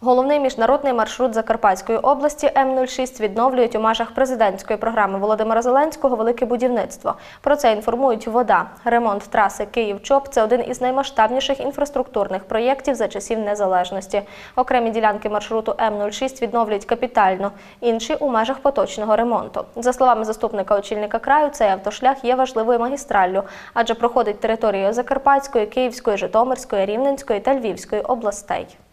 Головний міжнародний маршрут Закарпатської області М-06 відновлюють у межах президентської програми Володимира Зеленського «Велике будівництво». Про це інформують ВОДА. Ремонт траси Київ-Чоп – це один із наймасштабніших інфраструктурних проєктів за часів незалежності. Окремі ділянки маршруту М-06 відновлюють капітально, інші – у межах поточного ремонту. За словами заступника очільника краю, цей автошлях є важливою магістраллю, адже проходить територією Закарпатської, Київської, Житомирської, Рівненської та Львівської областей.